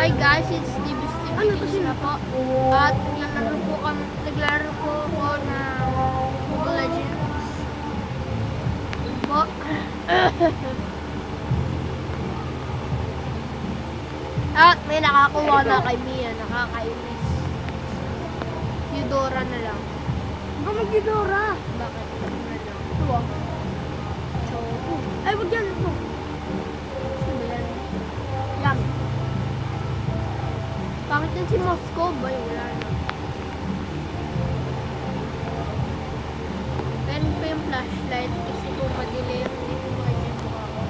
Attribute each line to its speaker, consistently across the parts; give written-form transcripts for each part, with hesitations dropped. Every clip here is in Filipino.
Speaker 1: Hi guys, it's Steve na po. At naglaro po ako ng Mobile Legends. Po. At may nakakuha na kay Mia, nakakainis. Eudora na lang.
Speaker 2: Baka mag-Eudora.
Speaker 1: Bakit? Ano na lang?
Speaker 2: Ito ah. Ay, wag yan ito.
Speaker 1: Ano yan?
Speaker 2: Yan.
Speaker 1: Bakit yan si Moscow? Ba yung wala na? Meron pa yung flashlight kasi kung madilim, hindi ko makikita yung mukha ko.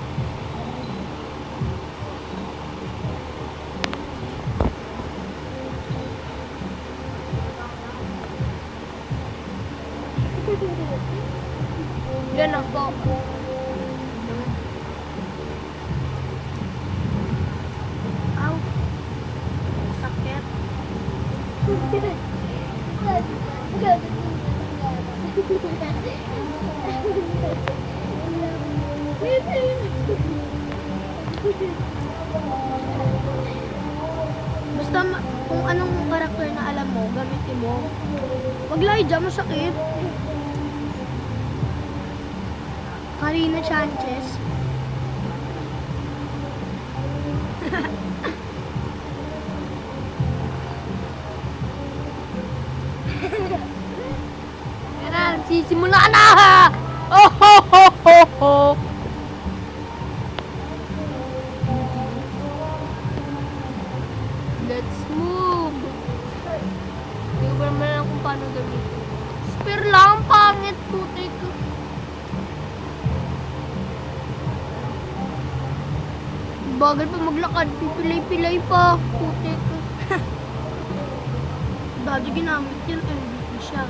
Speaker 1: Yan ang po.
Speaker 2: Aw. Sakit. Basta kung anong karakter na alam mo, gamitin mo. Wag Lydia, masakit. Karina Sanchez.
Speaker 1: Yan na, nagsisimula na ha! Oh ho ho ho ho! Let's move! Hindi ko pa naman alam kung paano gamitin. Spear lang, pangit, putik. Bagal pa maglakad, pipilay-pilay pa, putik.
Speaker 2: Dati ginamit yan, MVP siya.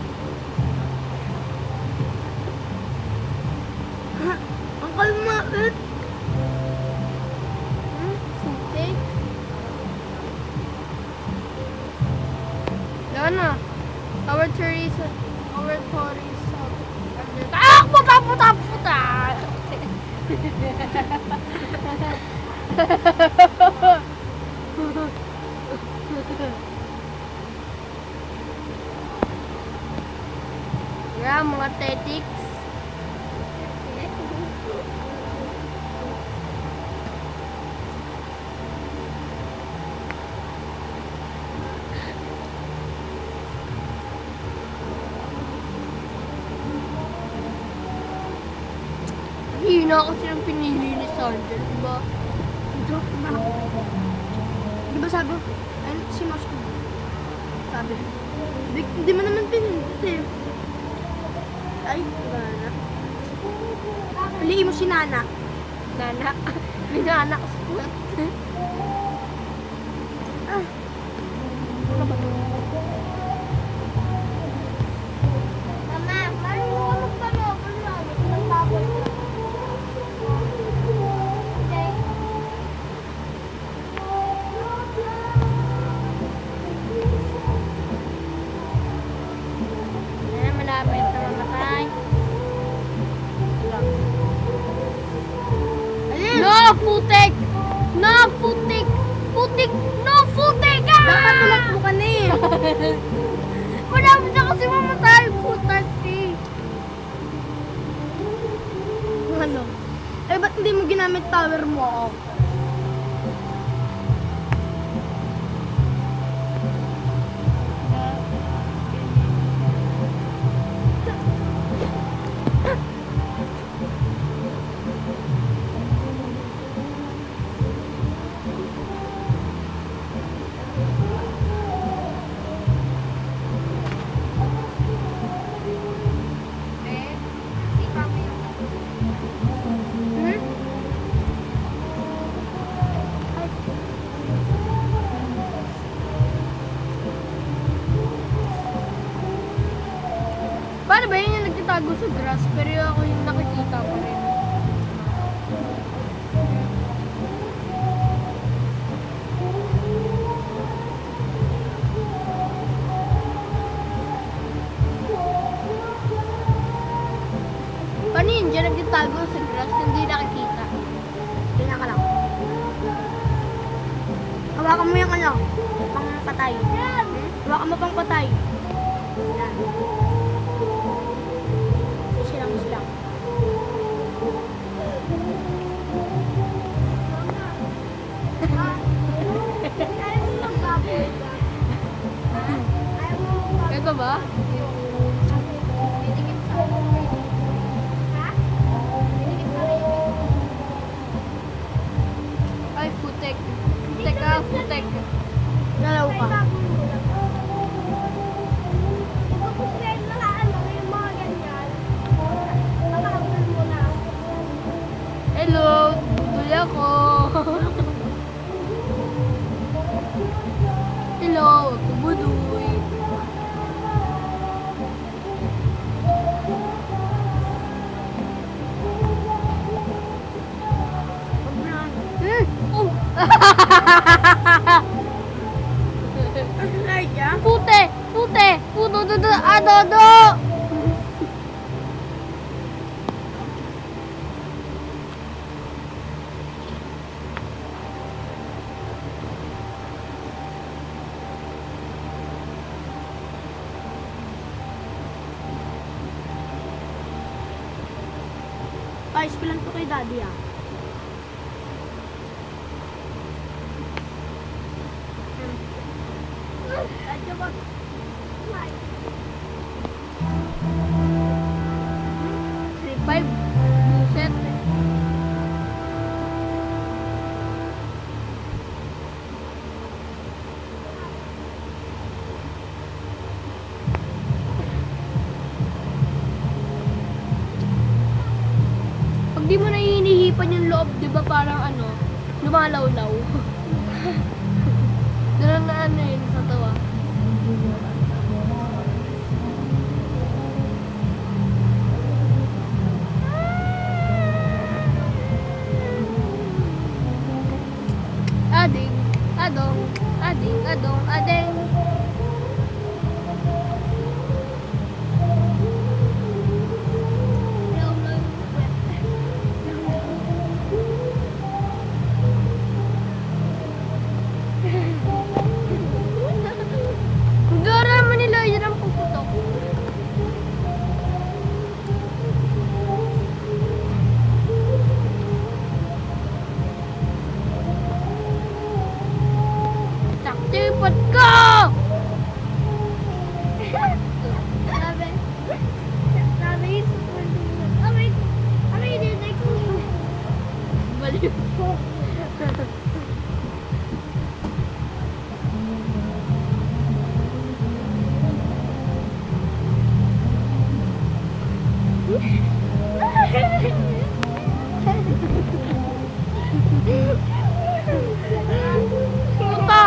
Speaker 2: Ang kalmait.
Speaker 1: Putik. Yan na. Our Teresa. Ah! Puta! Yeah, mga tetics. Hina kasi ang pinili ni Sandra, diba?
Speaker 2: Di ba sabi, ayun, si Moscow. Sabi, hindi mo naman pinindot eh. Ay, diba na? Piliin mo si Nana.
Speaker 1: Nana. May nana kasi po.
Speaker 2: Ah. Ano ba ito?
Speaker 1: Mama, marunong ka magpapalabas. Okay. Malapit na mamatay. No, putik! No, putik! Putik! No, putik!
Speaker 2: Dapat tumakbo ka na eh.
Speaker 1: Malapit na kasi mamatay. Putik eh.
Speaker 2: Ano? Eh, ba't hindi mo ginamit tower mo?
Speaker 1: Paano ba yun yung nagtatago sa grass? Pero ako yung nakikita pa rin. Paano yun dyan nagtatago sa grass? Hindi nakikita.
Speaker 2: Tingnan ka lang. Hawakan mo yung ano, pang patay. Hawakan mo pang patay. Yan. Silang.
Speaker 1: Ito ba? Ay, futek. Futek.
Speaker 2: Dalaw ka.
Speaker 1: Hello, budoy ako. Hello, ako budoy. Oh. Pute, puto, adodo.
Speaker 2: Guys, pilan to kay daddy ah.
Speaker 1: Five. Buset. Pag di mo na hinihipan yung loob, di ba parang ano, lumalawlaw. Doon na ano yun sa tawa. Ading, adong, adeng. Gara naman nila, yun ang puputok. Taktipat ka! Baliw. Puta!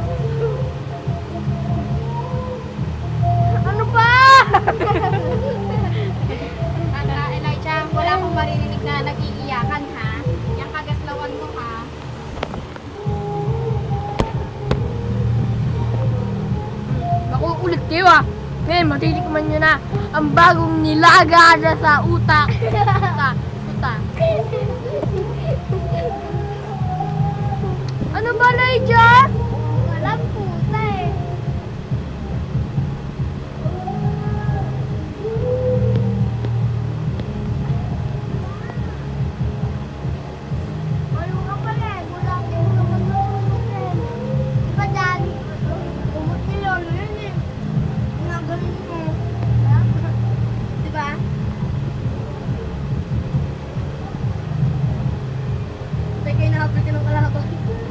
Speaker 1: Ano ba?
Speaker 3: Elijah, wala akong maririnig na nag-iiyakan ha. Yung kagaslawan mo ha.
Speaker 1: Makukulit kayo ah. Ngayon, matitikman nyo na ang bagong nilaga na sa utak. Uta. Ano ba, Elijah?
Speaker 2: Walang puta eh. Ayaw ka pala eh. Wala akong naman naman. Diba dyan? Umot ni Lolo yun eh. Ginagaling mo. Diba? Tay kayo nakapit ka ng kalaban.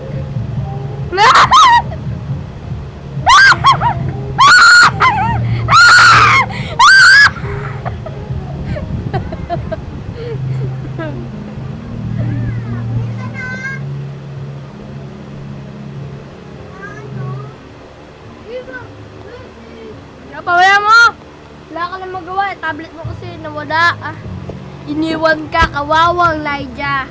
Speaker 1: Napawala mo! Wala ka lang magawa. Tablet mo kasi nawala. Ah. Iniwan ka, kawawang Elijah.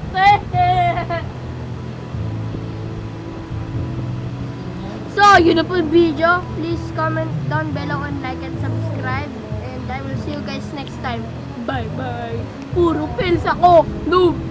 Speaker 1: So, yun na po yung video. Please comment down below and like and subscribe. And I will see you guys next time. Bye-bye. Puro fails ako. Noob.